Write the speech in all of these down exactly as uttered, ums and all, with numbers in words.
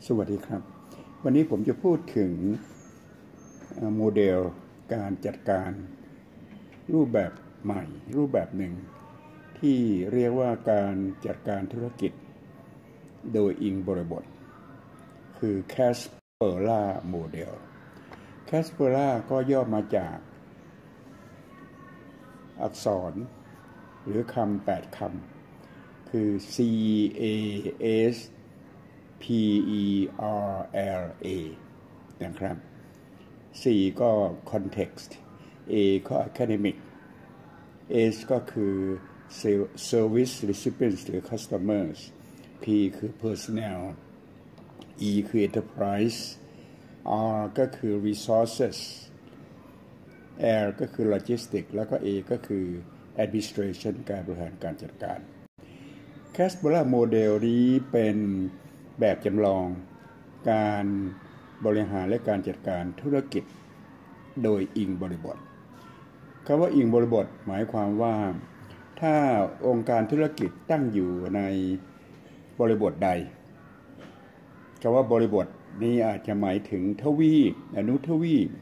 สวัสดีครับวันนี้ผมจะพูดถึงโมเดลการจัดการรูปแบบใหม่รูปแบบหนึ่งที่เรียกว่าการจัดการธุรกิจโดยอิงบริบทคือ CASPERLA Model CASPERLA ก็ย่อมาจากอักษรหรือคำแปดคำคือ C A S P E R L A นะครับ C ก็ context A ก็ academic S ก็คือ service recipients หรือ customers P คือ personnel E คือ enterprise R ก็คือ resources L ก็คือ logistics แล้วก็ A ก็คือ administration การบริหารการจัดการ CASPERLA Model นี้เป็นแบบจำลองการบริหารและการจัดการธุรกิจโดยอิงบริบทคำว่าอิงบริบทหมายความว่าถ้าองค์การธุรกิจตั้งอยู่ในบริบทใดคำว่าบริบทนี้อาจจะหมายถึงทวีปอนุทวีป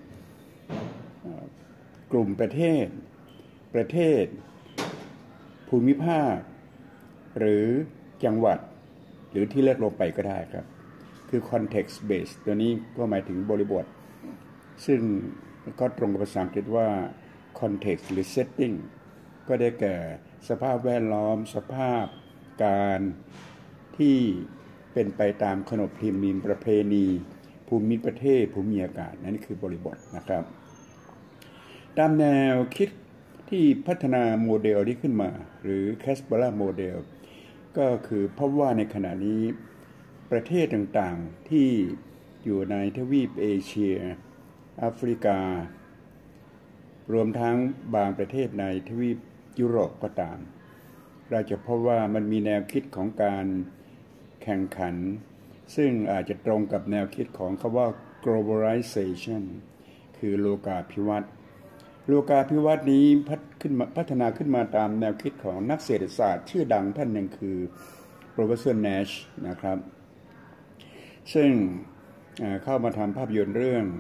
กลุ่มประเทศประเทศภูมิภาคหรือจังหวัดหรือที่เลือกลงไปก็ได้ครับคือ context based ตัวนี้ก็หมายถึงบริบทซึ่งก็ตรงกับภาษาอังกฤษว่า context หรือ setting ก็ได้แก่สภาพแวดล้อมสภาพการที่เป็นไปตามขนบธรรมเนียมประเพณีภูมิประเทศภูมิอากาศนั่นคือบริบทนะครับตามแนวคิดที่พัฒนาโมเดลนี้ขึ้นมาหรือ CASPERLA Modelก็คือเพราะว่าในขณะนี้ประเทศต่างๆที่อยู่ในทวีปเอเชียแอฟริการวมทั้งบางประเทศในทวีปยุโรปก็ตามเราจะพบว่ามันมีแนวคิดของการแข่งขันซึ่งอาจจะตรงกับแนวคิดของคำว่า globalization คือโลกาภิวัตน์โลกาภิวัตน์นี้พัฒขึ้นมาพัฒนาขึ้นมาตามแนวคิดของนักเศรษฐศาสตร์ชื่อดังท่านหนึ่งคือ Professor Nash นะครับซึ่งเข้ามาทำภาพยนตร์เรื่อง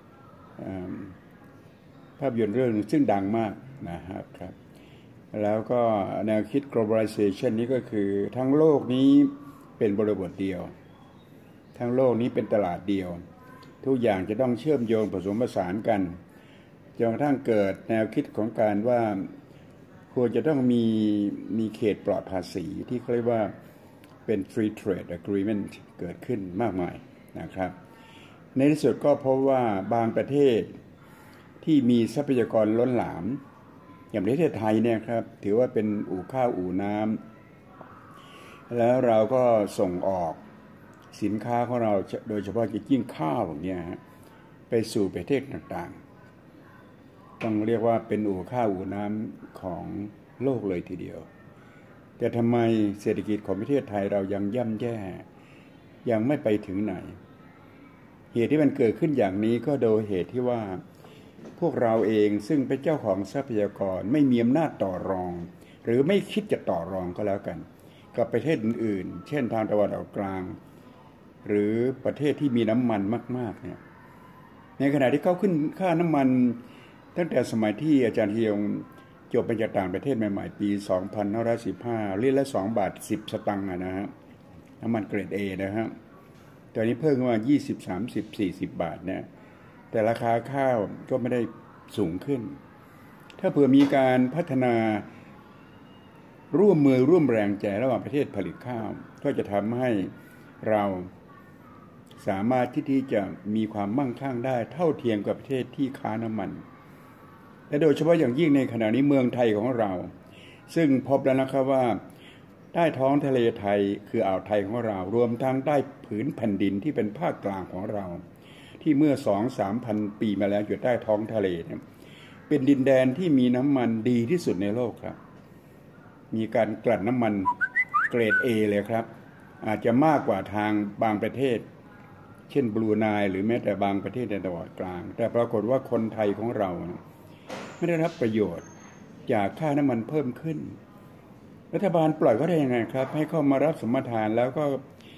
ภาพยนตร์เรื่องซึ่งดังมากนะครับครับแล้วก็แนวคิด globalization นี้ก็คือทั้งโลกนี้เป็นบริบทเดียวทั้งโลกนี้เป็นตลาดเดียวทุกอย่างจะต้องเชื่อมโยงผสมผสานกันจนกระทั่งเกิดแนวคิดของการว่าควรจะต้องมีมีเขตปลอดภาษีที่เรียกว่าเป็น free trade agreement เกิดขึ้นมากมายนะครับในที่สุดก็พบว่าบางประเทศที่มีทรัพยากรล้นหลามอย่างประเทศไทยเนี่ยครับถือว่าเป็นอู่ข้าวอู่น้ำแล้วเราก็ส่งออกสินค้าของเราโดยเฉพาะยิ่งข้าวอย่างเงี้ยไปสู่ประเทศต่างๆต้องเรียกว่าเป็นอู่ข้าวอู่น้ำของโลกเลยทีเดียวแต่ทำไมเศรษฐกิจของประเทศไทยเรายังย่ำแย่ยังไม่ไปถึงไหนเหตุที่มันเกิดขึ้นอย่างนี้ก็โดยเหตุที่ว่าพวกเราเองซึ่งเป็นเจ้าของทรัพยากรไม่มีอำนาจต่อรองหรือไม่คิดจะต่อรองก็แล้วกันกับประเทศอื่นๆเช่นทางตะวันออกกลางหรือประเทศที่มีน้ำมันมากๆเนี่ยในขณะที่เขาขึ้นค่าน้ำมันตั้งแต่สมัยที่อาจารย์เฮียงจบมาจากต่างประเทศใหม่ๆปีสองพันห้าร้อยสิบห้าลิตรละสองบาทสิบสตางค์นะฮะน้ำมันเกรด A นะฮะตอนนี้เพิ่มขึ้นมายี่สิบ สามสิบ สี่สิบบาทนะแต่ราคาข้าวก็ไม่ได้สูงขึ้นถ้าเผื่อมีการพัฒนาร่วมมือร่วมแรงใจระหว่างประเทศผลิตข้าวก็จะทำให้เราสามารถที่ที่จะมีความมั่งคั่งได้เท่าเทียมกับประเทศที่ค้าน้ำมันและโดยเฉพาะอย่างยิ่งในขณะนี้เมืองไทยของเราซึ่งพบแล้วนะครับว่าใต้ท้องทะเลไทยคืออ่าวไทยของเรารวมทั้งใต้ผืนแผ่นดินที่เป็นภาคกลางของเราที่เมื่อ สองถึงสามพัน ปีมาแล้วอยู่ใต้ท้องทะเลเนี่ยเป็นดินแดนที่มีน้ำมันดีที่สุดในโลกครับมีการกลั่นน้ำมันเกรด A เลยครับอาจจะมากกว่าทางบางประเทศเช่นบรูไนหรือแม้แต่บางประเทศในตะวันออกกลางแต่ปรากฏว่าคนไทยของเราไม่ได้รับประโยชน์จากค่าน้ำมันเพิ่มขึ้นรัฐบาลปล่อยเขาได้ยังไงครับให้เข้ามารับสมทานแล้วก็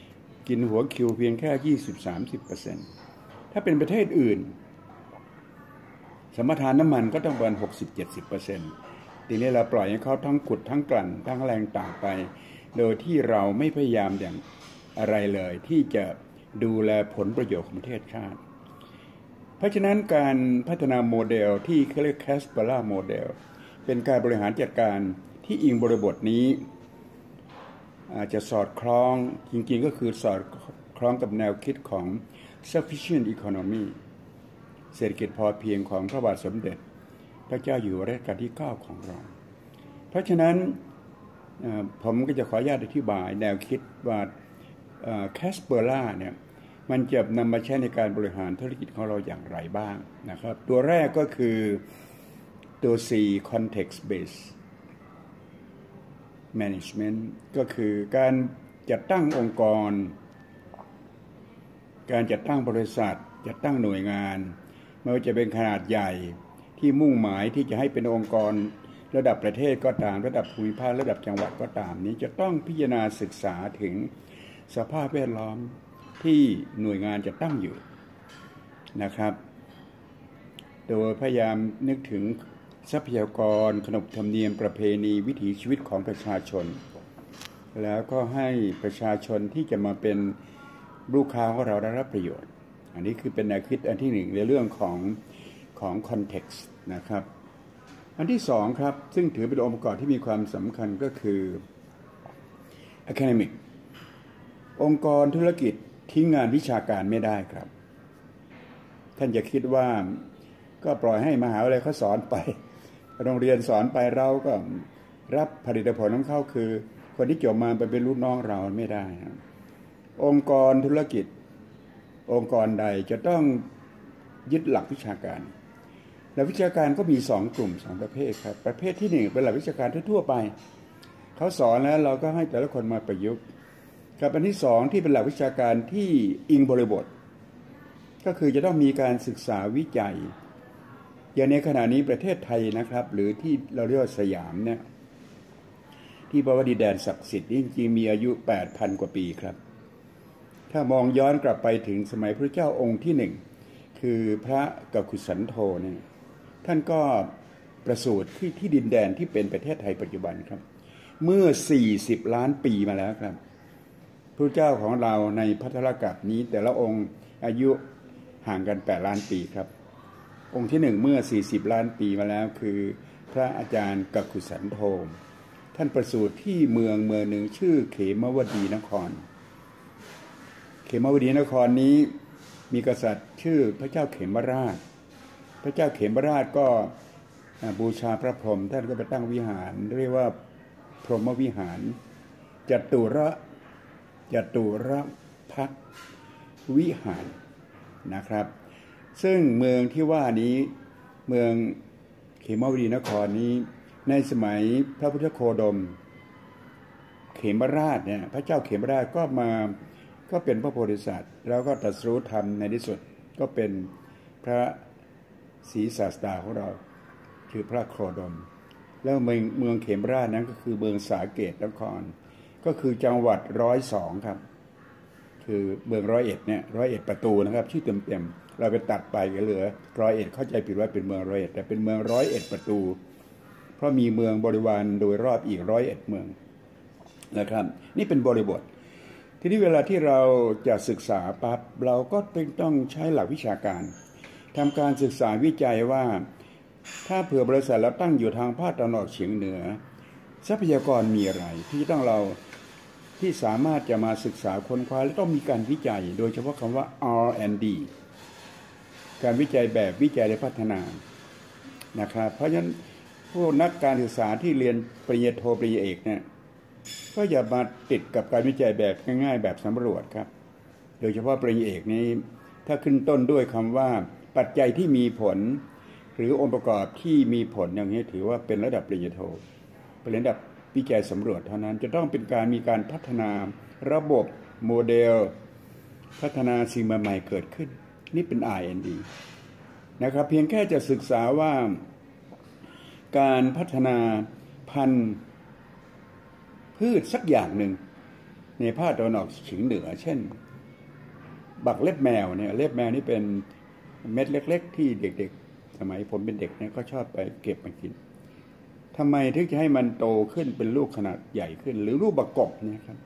กินหัวคิวเพียงแค่ ยี่สิบถึงสามสิบเปอร์เซ็นต์ ถ้าเป็นประเทศอื่นสัมปทานน้ำมันก็ต้องประมาณ หกสิบถึงเจ็ดสิบเปอร์เซ็นต์ ทีนี้เราปล่อยให้เขาทั้งขุดทั้งกลั่นทั้งแรงต่างไปโดยที่เราไม่พยายามอย่างอะไรเลยที่จะดูแลผลประโยชน์ของประเทศชาติเพราะฉะนั้นการพัฒนาโมเดลที่เขาเรียก CASPERLA Model เป็นการบริหารจัดการที่อิงบริบทนี้อาจจะสอดคล้องจริงๆก็คือสอดคล้องกับแนวคิดของ sufficient economy เศรษฐกิจพอเพียงของพระบาทสมเด็จพระเจ้าอยู่หัวรัชกาลที่เก้าของเราเพราะฉะนั้นผมก็จะขออนุญาตอธิบายแนวคิดว่า CASPERLA เนี่ยมันจะนำมาใช้ในการบริหารธุรกิจของเราอย่างไรบ้างนะครับตัวแรกก็คือตัว C context based management ก็คือการจัดตั้งองค์กรการจัดตั้งบริษัทจัดตั้งหน่วยงานไม่ว่าจะเป็นขนาดใหญ่ที่มุ่งหมายที่จะให้เป็นองค์กรระดับประเทศก็ตามระดับภูมิภาคระดับจังหวัดก็ตามนี้จะต้องพิจารณาศึกษาถึงสภาพแวดล้อมที่หน่วยงานจะตั้งอยู่นะครับโดยพยายามนึกถึงทรัพยากรขนบธรรมเนียมประเพณีวิถีชีวิตของประชาชนแล้วก็ให้ประชาชนที่จะมาเป็นลูกค้าของเราได้รับประโยชน์อันนี้คือเป็นแนวคิดอันที่หนึ่งในเรื่องของของ context นะครับอันที่สองครับซึ่งถือเป็นองค์ประกอบที่มีความสำคัญก็คือ academic องค์กรธุรกิจทิ้งงานวิชาการไม่ได้ครับท่านจะคิดว่าก็ปล่อยให้มหาวิทยาลัยเขาสอนไปโรงเรียนสอนไปเราก็รับผลิตผลของเขาคือคนที่จบมาไปเป็นลูกน้องเราไม่ได้องค์กรธุรกิจองค์กรใดจะต้องยึดหลักวิชาการหลักวิชาการก็มีสองกลุ่มสองประเภทครับประเภทที่หนึ่งเป็นหลักวิชาการทั่วไปเขาสอนแล้วเราก็ให้แต่ละคนมาประยุกต์กับอันที่สองที่เป็นหลักวิชาการที่อิงบริบทก็คือจะต้องมีการศึกษาวิจัยอย่างในขณะนี้ประเทศไทยนะครับหรือที่เราเรียกว่าสยามเนี่ยที่บอกว่าดินแดนศักดิ์สิทธิ์จริงๆมีอายุ แปดพัน กว่าปีครับถ้ามองย้อนกลับไปถึงสมัยพระเจ้าองค์ที่หนึ่งคือพระกักุสันโธเนี่ยท่านก็ประสูติที่ที่ดินแดนที่เป็นประเทศไทยปัจจุบันครับเมื่อสี่สิบล้านปีมาแล้วครับพระเจ้าของเราในภัทรกัปนี้แต่ละองค์อายุห่างกันแปดล้านปีครับองค์ที่หนึ่งเมื่อสี่สิบล้านปีมาแล้วคือพระอาจารย์กักุสันโธท่านประสูติที่เมืองเมืองหนึ่งชื่อเขมวดีนครเขมวดีนครนี้มีกษัตริย์ชื่อพระเจ้าเขมราชพระเจ้าเขมราชก็บูชาพระพรหมท่านก็ไปตั้งวิหารเรียกว่าพรหมวิหารจตุระจตุระภักวิหารนะครับซึ่งเมืองที่ว่านี้เมืองเขมวดีนครนี้ในสมัยพระพุทธโคดมเขมราชเนี่ยพระเจ้าเขมราชก็มาก็เป็นพระโพธิสัตว์แล้วก็ตรัสรู้ธรรมในที่สุดก็เป็นพระศรีศาสดาของเราคือพระโคดมแล้วเมืองเมืองเขมราชนั้นก็คือเมืองสาเกตนครก็คือจังหวัดร้อยสองครับคือเมืองร้อยเอ็ดเนี่ยร้อยเอ็ดประตูนะครับชื่อเต็มๆเราไปตัดไปก็เหลือร้อยเอ็ดเข้าใจผิดว่าเป็นเมืองร้อยเอ็ดแต่เป็นเมืองร้อยเอ็ดประตูเพราะมีเมืองบริวารโดยรอบอีกร้อยเอ็ดเมืองนะครับนี่เป็นบริบททีนี้เวลาที่เราจะศึกษาปั๊บเราก็ต้องใช้หลักวิชาการทำการศึกษาวิจัยว่าถ้าเผื่อบริษัทเราตั้งอยู่ทางภาคตะวันออกเฉียงเหนือทรัพยากรมีอะไรที่ต้องเราที่สามารถจะมาศึกษาค้นคว้าและต้องมีการวิจัยโดยเฉพาะคำว่า อาร์ แอนด์ ดี การวิจัยแบบวิจัยและพัฒนานะครับเพราะฉะนั้นพวกนักการศึกษาที่เรียนปริญญาโทปริญญาเอกเนี่ยก็อย่ามาติดกับการวิจัยแบบง่ายๆแบบสำรวจครับโดยเฉพาะปริญญาเอกนี้ถ้าขึ้นต้นด้วยคำว่าปัจจัยที่มีผลหรือองค์ประกอบที่มีผลอย่างนี้ถือว่าเป็นระดับปริญญาโทเป็นระดับวิจัยสำรวจเท่านั้นจะต้องเป็นการมีการพัฒนาระบบโมเดลพัฒนาสิ่งใหม่ๆเกิดขึ้นนี่เป็น อาร์ แอนด์ ดี นะครับเพียงแค่จะศึกษาว่าการพัฒนาพันธุ์พืชสักอย่างหนึ่งในภาคตะวันออกเฉียงเหนือเช่นบักเล็บแมวเนี่ยเล็บแมวนี่เป็นเม็ดเล็กๆที่เด็กๆสมัยผมเป็นเด็กเนี่ยก็ชอบไปเก็บมากินทำไมถึงจะให้มันโตขึ้นเป็นลูกขนาดใหญ่ขึ้นหรือลูกบักกบเนี่ยครับ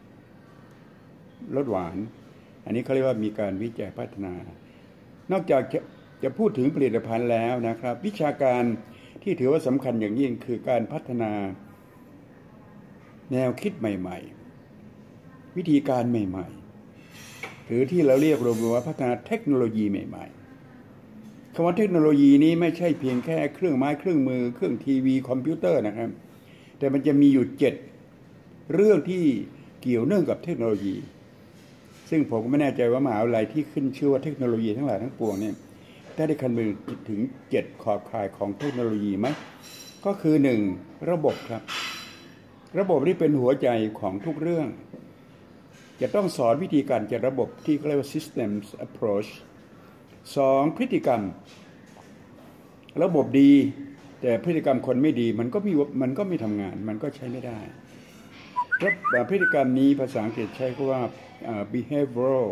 รสหวานอันนี้เขาเรียกว่ามีการวิจัยพัฒนานอกจากจะจะพูดถึงผลิตภัณฑ์แล้วนะครับวิชาการที่ถือว่าสำคัญอย่างยิ่งคือการพัฒนาแนวคิดใหม่ๆวิธีการใหม่ๆหรือที่เราเรียกรวมๆว่าพัฒนาเทคโนโลยีใหม่ๆคำว่าเทคโนโลยีนี้ไม่ใช่เพียงแค่เครื่องไม้เครื่องมือเครื่องทีวีคอมพิวเตอร์นะครับแต่มันจะมีอยู่เจ็ดเรื่องที่เกี่ยวเนื่องกับเทคโนโลยีซึ่งผมก็ไม่แน่ใจว่ามหาวิทยาลัยที่ขึ้นชื่อว่าเทคโนโลยีทั้งหลายทั้งปวงเนี่ยได้ได้คำนึงถึงเจ็ดขอบข่ายของเทคโนโลยีไหมก็คือหนึ่งระบบครับระบบนี้เป็นหัวใจของทุกเรื่องจะต้องสอนวิธีการจัดระบบที่เรียกว่า systems approach สองพฤติกรรมระบบดีแต่พฤติกรรมคนไม่ดีมันก็มีมันก็ไม่ทำงานมันก็ใช้ไม่ได้พฤติกรรมนี้ภาษาอังกฤษใช้คำว่า behavioral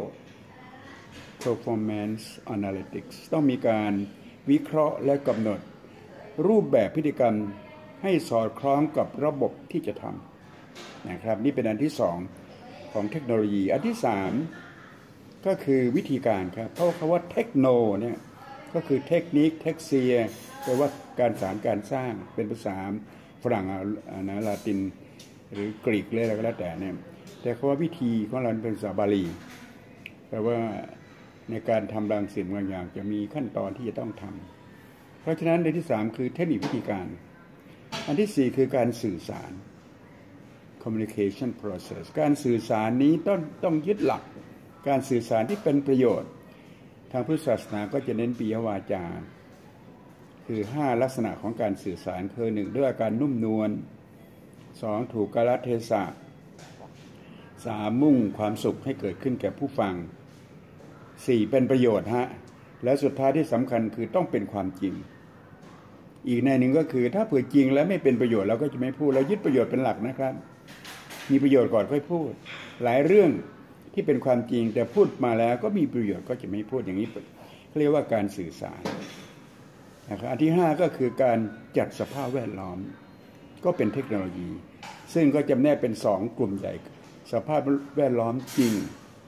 performance analytics ต้องมีการวิเคราะห์และกำหนดรูปแบบพฤติกรรมให้สอดคล้องกับระบบที่จะทำนะครับนี่เป็นอันที่สองของเทคโนโลยีอันที่สามก็คือวิธีการครับเพราะคำว่าเทคโนเนี่ยก็คือเทคนิคเทคเซียแปลว่าการสานการสร้างเป็นภาษาฝรั่งนะลาตินหรือกรีกเลยอะไรก็แล้วแต่เนี่ยแต่คำว่าวิธีของเราเป็นภาษาบาลีแปลว่าในการทำบางสิ่งบางอย่างจะมีขั้นตอนที่จะต้องทำเพราะฉะนั้นในที่สามคือเทคนิควิธีการอันที่สี่คือการสื่อสาร communication process การสื่อสารนี้ต้องต้องยึดหลักการสื่อสารที่เป็นประโยชน์ทางพุทธศาสนาก็จะเน้นปิยวาจาคือห้าลักษณะของการสื่อสารคือหนึ่งด้วยการนุ่มนวลสองถูกกาลเทศะสามมุ่งความสุขให้เกิดขึ้นแก่ผู้ฟังสี่เป็นประโยชน์ฮะและสุดท้ายที่สำคัญคือต้องเป็นความจริงอีกในหนึ่งก็คือถ้าเผื่อจริงแล้วไม่เป็นประโยชน์เราก็จะไม่พูดเรายึดประโยชน์เป็นหลักนะครับมีประโยชน์ก่อนค่อยพูดหลายเรื่องที่เป็นความจริงแต่พูดมาแล้วก็มีประโยชน์ก็จะไม่พูดอย่างนี้เรียกว่าการสื่อสารนะครับอันที่ห้าก็คือการจัดสภาพแวดล้อมก็เป็นเทคโนโลยีซึ่งก็จำแนกเป็นสองกลุ่มใหญ่สภาพแวดล้อมจริง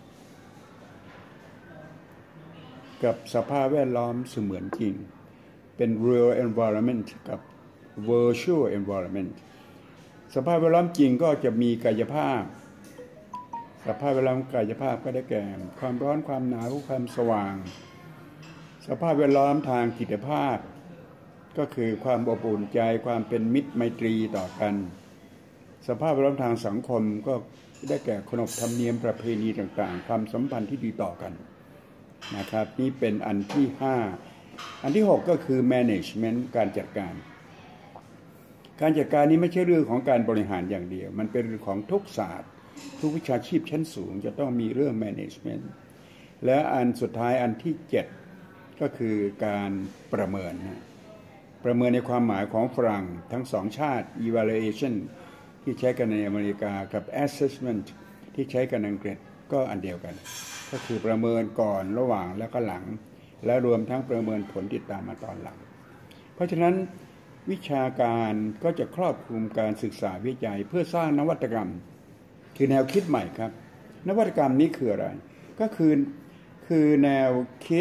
กับสภาพแวดล้อมเสมือนจริงเป็น real environment กับ virtual environment สภาพแวดล้อมจริงก็จะมีกายภาพสภาพแวดล้อมกายภาพก็ได้แก่ความร้อนความหนาวความสว่างสภาพแวดล้อมทางจิตภาพก็คือความอบอุ่นใจความเป็นมิตรไมตรีต่อกันสภาพแวดล้อมทางสังคมก็ได้แก่ขนบธรรมเนียมประเพณีต่างๆความสัมพันธ์ที่ดีต่อกันนะครับนี่เป็นอันที่ห้าอันที่หกก็คือ management การจัดการการจัดการนี้ไม่ใช่เรื่องของการบริหารอย่างเดียวมันเป็นเรื่องของทุกศาสตร์ทุกวิชาชีพชั้นสูงจะต้องมีเรื่อง management และอันสุดท้ายอันที่เจ็ดก็คือการประเมินนะประเมินในความหมายของฝรั่งทั้งสองชาติ evaluation ที่ใช้กันในอเมริกากับ assessment ที่ใช้กันในอังกฤษก็อันเดียวกันก็คือประเมินก่อนระหว่างแล้วก็หลังและรวมทั้งประเมินผลติดตามมาตอนหลังเพราะฉะนั้นวิชาการก็จะครอบคลุมการศึกษาวิจัยเพื่อสร้างนวัตกรรมคือแนวคิดใหม่ครับนวัตกรรมนี้คืออะไรก็คือคือแนวคิด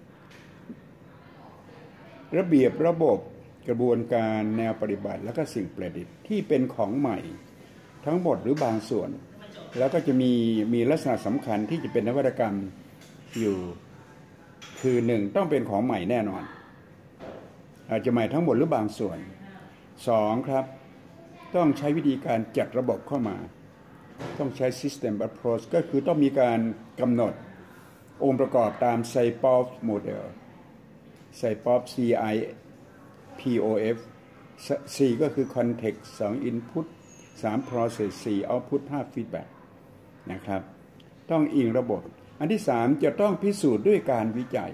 ระเบียบระบบกระบวนการแนวปฏิบัติแล้วก็สิ่งประดิษฐ์ที่เป็นของใหม่ทั้งหมดหรือบางส่วนแล้วก็จะมีมีลักษณะสำคัญที่จะเป็นนวัตกรรมอยู่คือหนึ่งต้องเป็นของใหม่แน่นอนอาจจะใหม่ทั้งหมดหรือบางส่วนสองครับต้องใช้วิธีการจัดระบบเข้ามาต้องใช้ system approach ก็คือต้องมีการกำหนดองค์ประกอบตาม CASPERLA Model CASPERLA C I P O F C ก็คือ context สอง input สาม process สี่ output ห้า feedback นะครับต้องอิงระบบอันที่สามจะต้องพิสูจน์ด้วยการวิจัย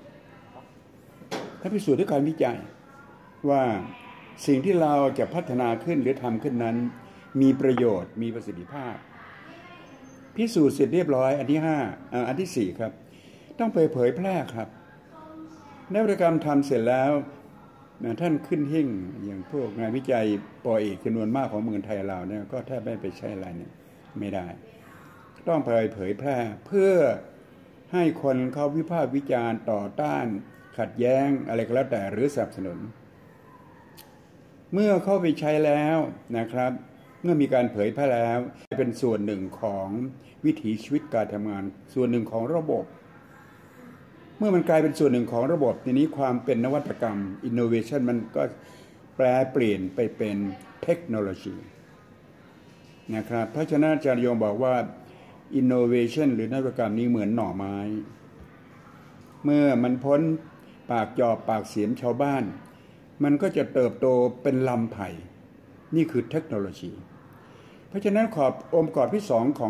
ถ้าพิสูจน์ด้วยการวิจัยว่าสิ่งที่เราจะพัฒนาขึ้นหรือทำขึ้นนั้นมีประโยชน์มีประสิทธิภาพพิสูจน์เสร็จเรียบร้อยอันที่ห้าอันที่สี่ครับต้องไปเผยแพร่ครับนวัตกรรมทำเสร็จแล้วท่านขึ้นหิ้งอย่างพวกงานวิจัยปอเอกจำนวนมากของเมืองไทยเราเนี่ยก็แทบไม่ไปใช้อะไรเนี่ยไม่ได้ต้องไปเผยแพร่เพื่อให้คนเขาวิพากษ์วิจารณ์ต่อต้านขัดแย้งอะไรก็แล้วแต่หรือสนับสนุนเมื่อเข้าไปใช้แล้วนะครับเมื่อมีการเผยแพร่แล้วเป็นส่วนหนึ่งของวิถีชีวิตการทำงานส่วนหนึ่งของระบบเมื่อมันกลายเป็นส่วนหนึ่งของระบบทีนี้ความเป็นนวัตกรรม innovation มันก็แปลเปลี่ยนไปเป็นเทคโนโลยีนะครับเพราะฉะนั้นอาจารย์โยงบอกว่า innovation หรือนวัตกรรมนี้เหมือนหน่อไม้เมื่อมันพ้นปากจอบปากเสียมชาวบ้านมันก็จะเติบโตเป็นลำไผ่นี่คือเทคโนโลยีเพราะฉะนั้นขอบองค์ประกอบที่สองของ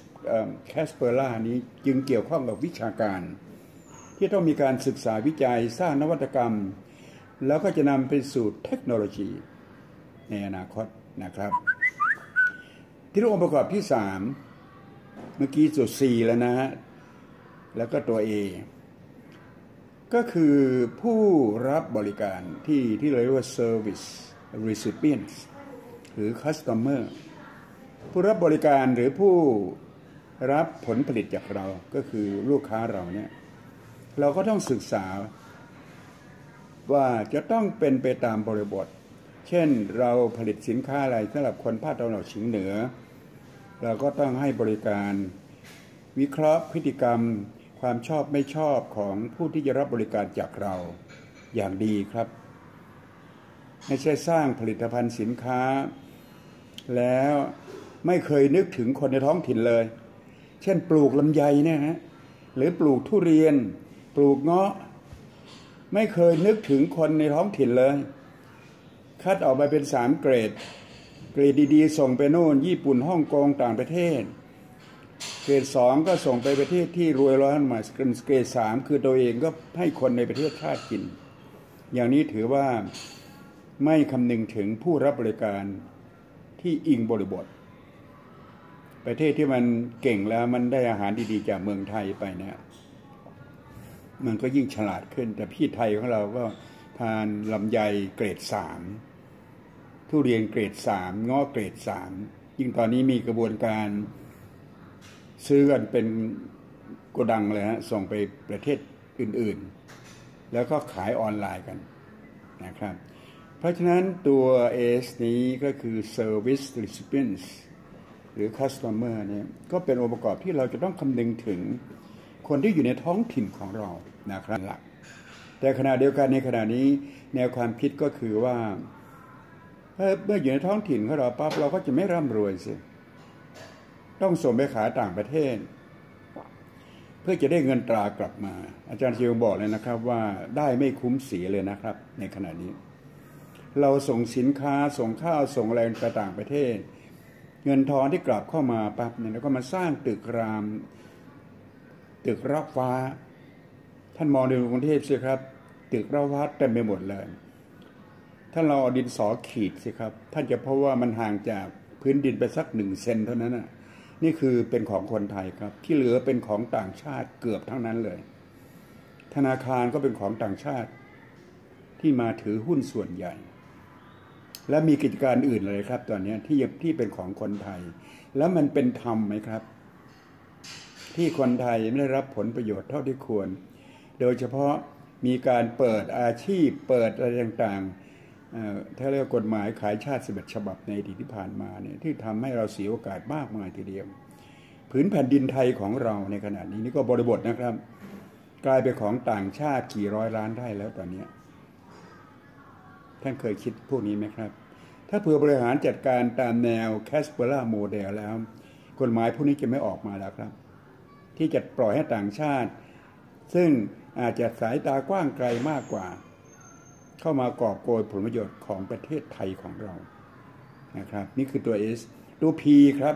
CASPERLA นี้จึงเกี่ยวข้องกับวิชาการที่ต้องมีการศึกษาวิจัยสร้างนวัตกรรมแล้วก็จะนำไปสู่เทคโนโลยีในอนาคตนะครับที่องค์ประกอบที่สามเมื่อกี้จุด C แล้วนะฮะแล้วก็ตัว A ก็คือผู้รับบริการที่ที่เรียกว่า service recipients หรือ customer ผู้รับบริการหรือผู้รับผลผลิตจากเราก็คือลูกค้าเราเนี่ยเราก็ต้องศึกษาว่าจะต้องเป็นไปตามบริบทเช่นเราผลิตสินค้าอะไรสำหรับคนภาคตะวันออกเฉียงเหนือเราก็ต้องให้บริการวิเคราะห์พฤติกรรมความชอบไม่ชอบของผู้ที่จะรับบริการจากเราอย่างดีครับไม่ใช่สร้างผลิตภัณฑ์สินค้าแล้วไม่เคยนึกถึงคนในท้องถิ่นเลยเช่นปลูกลำไยเนี่ยฮะหรือปลูกทุเรียนปลูกเงาะไม่เคยนึกถึงคนในท้องถิ่นเลยคัดออกมาเป็นสามเกรดเกรดดีๆส่งไปโน่นญี่ปุ่นฮ่องกงต่างประเทศเกรดสองก็ส่งไปประเทศที่รวยร้อนมาเกรดสามคือตัวเองก็ให้คนในประเทศชาติกินอย่างนี้ถือว่าไม่คำนึงถึงผู้รับบริการที่อิงบริบทประเทศที่มันเก่งแล้วมันได้อาหารดีๆจากเมืองไทยไปเนี่ยมันก็ยิ่งฉลาดขึ้นแต่พี่ไทยของเราก็ทานลำไยเกรดสามทุเรียนเกรดสามเงาะเกรดสามยิ่งตอนนี้มีกระบวนการซื้อกันเป็นโกดังเลยฮะส่งไปประเทศอื่นๆแล้วก็ขายออนไลน์กันนะครับเพราะฉะนั้นตัว S นี้ก็คือ Service Recipients หรือ Customer เนี่ยก็เป็นองค์ประกอบที่เราจะต้องคำนึงถึงคนที่อยู่ในท้องถิ่นของเรานะครับหลักแต่ขณะเดียวกันในขณะนี้แนวความคิดก็คือว่าเมื่ออยู่ในท้องถิ่นของเราปั๊บเราก็จะไม่ร่ำรวยสิต้องส่งไปขายต่างประเทศเพื่อจะได้เงินตรากลับมาอาจารย์เชียงบอกเลยนะครับว่าได้ไม่คุ้มเสียเลยนะครับในขณะนี้เราส่งสินค้าส่งข้าวส่งอะไรไปต่างประเทศเงินทองที่กลับเข้ามาปั๊บเนี่ยแล้วก็มาสร้างตึกรามตึกระฟ้าท่านมองในกรุงเทพสิครับตึกระฟ้าเต็มไปหมดเลยท่านเราเอาดินสอขีดสิครับท่านจะพบว่ามันห่างจากพื้นดินไปสักหนึ่งเซนเท่านั้นน่ะนี่คือเป็นของคนไทยครับที่เหลือเป็นของต่างชาติเกือบทั้งนั้นเลยธนาคารก็เป็นของต่างชาติที่มาถือหุ้นส่วนใหญ่และมีกิจการอื่นเลยครับตอนนี้ที่ที่เป็นของคนไทยแล้วมันเป็นธรรมไหมครับที่คนไทยไม่ได้รับผลประโยชน์เท่าที่ควรโดยเฉพาะมีการเปิดอาชีพเปิดอะไรต่างๆถ้าเรียกกฎหมายขายชาติสิบเอ็ดฉบับในอดีตที่ผ่านมาเนี่ยที่ทำให้เราเสียโอกาสมากมายทีเดียวผืนแผ่นดินไทยของเราในขณะนี้นี่ก็บริบทนะครับกลายเป็นของต่างชาติกี่ร้อยล้านได้แล้วตอนนี้ท่านเคยคิดพวกนี้ไหมครับถ้าเผื่อบริหารจัดการตามแนว CASPERLA Model แล้วกฎหมายพวกนี้จะไม่ออกมาแล้วครับที่จะปล่อยให้ต่างชาติซึ่งอาจจะสายตากว้างไกลมากกว่าเข้ามากอบโกยผลประโยชน์ของประเทศไทยของเรานะครับนี่คือตัว S ตัว P ครับ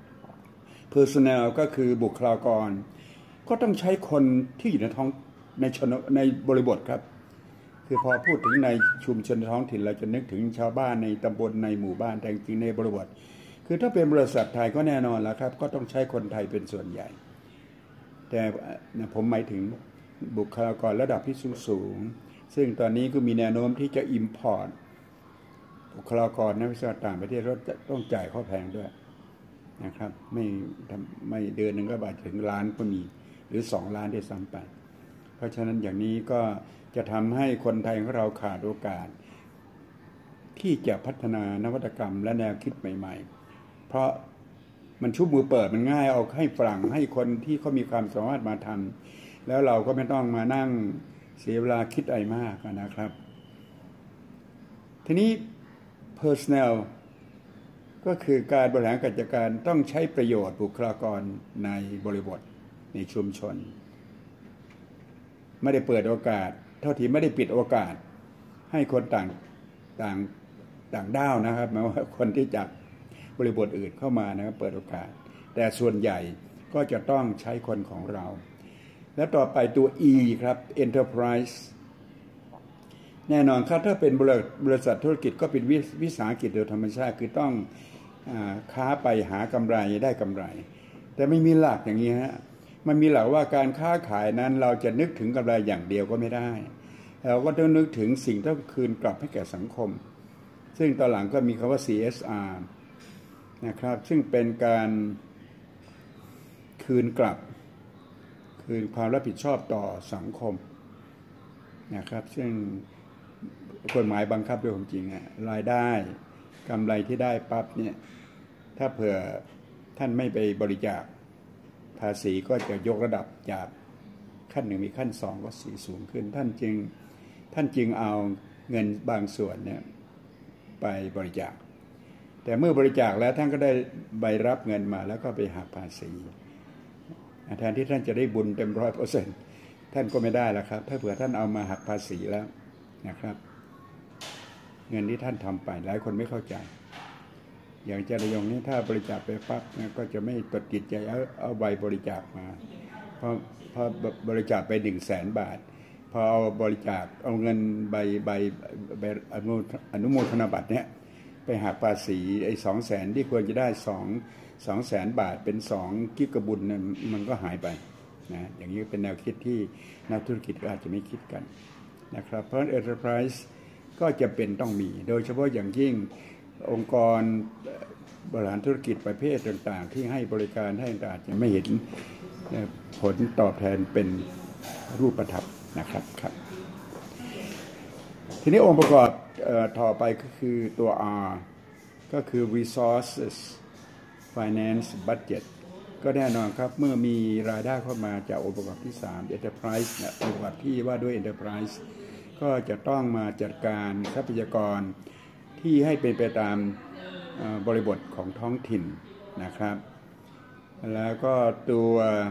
personnel ก็คือบุคลากรก็ต้องใช้คนที่อยู่ในท้องในชนในบริบทครับคือพอพูดถึงในชุมชนท้องถิ่นเราจะนึกถึงชาวบ้านในตำบลในหมู่บ้านแต่จริงๆในบริบทคือถ้าเป็นบริษัทไทยก็แน่นอนแล้วครับก็ต้องใช้คนไทยเป็นส่วนใหญ่แต่ผมหมายถึงบุคลากรระดับที่สูงสูงซึ่งตอนนี้ก็มีแนวโน้มที่จะ import บุคลากรนักวิชาการต่างประเทศก็ต้องจ่ายข้อแพงด้วยนะครับไม่ไม่เดือนหนึ่งก็บาทถึงล้านก็มีหรือสองล้านได้ซ้ำไปเพราะฉะนั้นอย่างนี้ก็จะทำให้คนไทยของเราขาดโอกาสที่จะพัฒนานวัตกรรมและแนวคิดใหม่ๆเพราะมันชุบมือเปิดมันง่ายเอาให้ฝรั่งให้คนที่เขามีความสามารถมาทำแล้วเราก็ไม่ต้องมานั่งเสียเวลาคิดอะไรมากนะครับทีนี้ personnel ก็คือการบริหารกิจการต้องใช้ประโยชน์บุคลากรในบริบทในชุมชนไม่ได้เปิดโอกาสเท่าที่ไม่ได้ปิดโอกาสให้คนต่างต่างต่างด้าวนะครับหมายว่าคนที่จากบริบทอื่นเข้ามานะครับเปิดโอกาสแต่ส่วนใหญ่ก็จะต้องใช้คนของเราและต่อไปตัว E ครับ enterprise แน่นอนครับถ้าเป็นบริษัทธุรกิจก็เป็นวิสาหกิจโดยธรรมชาติคือต้องค้าไปหากำไรได้กำไรแต่ไม่มีหลักอย่างนี้ฮะมันมีหลักว่าการค้าขายนั้นเราจะนึกถึงกำไรอย่างเดียวก็ไม่ได้เราก็ต้องนึกถึงสิ่งที่คืนกลับให้แก่สังคมซึ่งตอนหลังก็มีคำว่า ซี เอส อาร์ นะครับซึ่งเป็นการคืนกลับคืนความรับผิดชอบต่อสังคมนะครับซึ่งกฎหมายบังคับด้วยความจริงอะรายได้กำไรที่ได้ปั๊บเนี่ยถ้าเผื่อท่านไม่ไปบริจาคภาษีก็จะยกระดับจากขั้นหนึ่งมีขั้นสองก็สีสูงขึ้นท่านจึงท่านจึงเอาเงินบางส่วนเนี่ยไปบริจาคแต่เมื่อบริจาคแล้วท่านก็ได้ใบรับเงินมาแล้วก็ไปหักภาษีแทนที่ท่านจะได้บุญเต็มร้อยเปอร์เซ็นต์ท่านก็ไม่ได้แล้วครับถ้าเผื่อท่านเอามาหักภาษีแล้วนะครับเงินที่ท่านทำไปหลายคนไม่เข้าใจอย่างเจริญยงนี่ถ้าบริจาคไปปั๊บก็จะไม่ตดจิตใจเอาเอาใบบริจาคมาเพราะพอบริจาคไปหนึ่งแสนบาทพอเอาบริจาคเอาเงินใบใบใบอนุโมทนาบัตรเนี่ยไปหักภาษีไอ้สองแสนที่ควรจะได้สองสองแสนบาทเป็นสองกิกะบุญนั้นมันก็หายไปนะอย่างนี้เป็นแนวคิดที่นักธุรกิจก็อาจจะไม่คิดกันนะครับเพราะ enterprise ก็จะเป็นต้องมีโดยเฉพาะอย่างยิ่งองค์กรบริหารธุรกิจประเภทต่างๆที่ให้บริการให้ต่างๆจะไม่เห็นผลตอบแทนเป็นรูปธรรมนะครับครับทีนี้องค์ประกอบต่อไปก็คือตัว R ก็คือ resources finance budget ก็แน่นอนครับเมื่อมีรายได้เข้ามาจากองค์ประกอบที่สาม enterprise นะองค์ประกอบที่ว่าด้วย enterprise ก็จะต้องมาจัดการทรัพยากรที่ให้เป็นไปตามบริบทของท้องถิ่นนะครับแล้วก็ตัว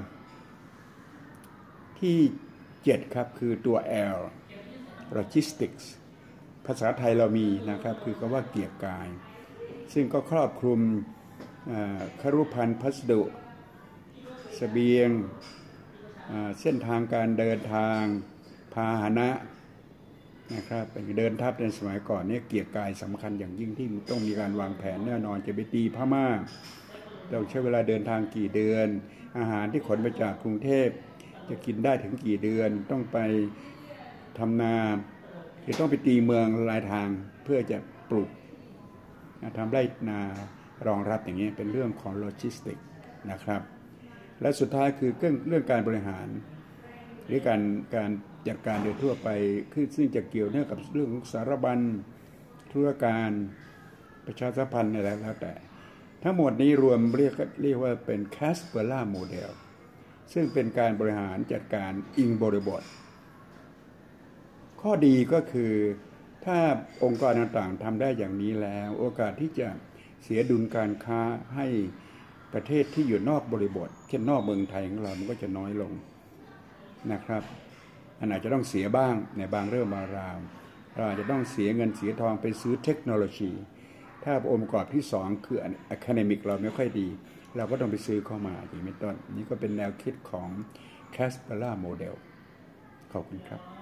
ที่เจ็ดครับคือตัว L logistics ภาษาไทยเรามีนะครับคือคำว่าเกียรติกายซึ่งก็ครอบคลุมครุภัณฑ์พัสดุเสบียงเส้นทางการเดินทางพาหนะนะครับเป็นเดินทัพในสมัยก่อนเนี่ยเกียรติกายสำคัญอย่างยิ่งที่ต้องมีการวางแผนแน่นอนจะไปตีพม่าต้องใช้เวลาเดินทางกี่เดือนอาหารที่ขนมาจากกรุงเทพจะกินได้ถึงกี่เดือนต้องไปทำนาคือต้องไปตีเมืองลายทางเพื่อจะปลูกทำไร่นารองรับอย่างนี้เป็นเรื่องของโลจิสติกนะครับและสุดท้ายคือเรื่องเรื่องการบริหารหรือการการจัดการโดยทั่วไปคือซึ่งจะเกี่ยวเนื่องกับเรื่องของสารบัญธุรการประชาสัมพันธ์อะไรแล้วแต่ทั้งหมดนี้รวมเรียกเรียกว่าเป็น CASPERLA Model ซึ่งเป็นการบริหารจัดการอิงบริบทข้อดีก็คือถ้าองค์กรต่างๆทำได้อย่างนี้แล้วโอกาสที่จะเสียดุลการค้าให้ประเทศที่อยู่นอกบริบทเช่นนอกเมืองไทยของเรามันก็จะน้อยลงนะครับอันอาจจะต้องเสียบ้างในบางเรื่องบางราวเราอาจจะต้องเสียเงินเสียทองไปซื้อเทคโนโลยีถ้าองค์ประกอบที่สองคือ academic เราไม่ค่อยดีเราก็ต้องไปซื้อเข้ามาอย่างเป็นต้นนี่ก็เป็นแนวคิดของ CASPERLA Model ขอบคุณครับ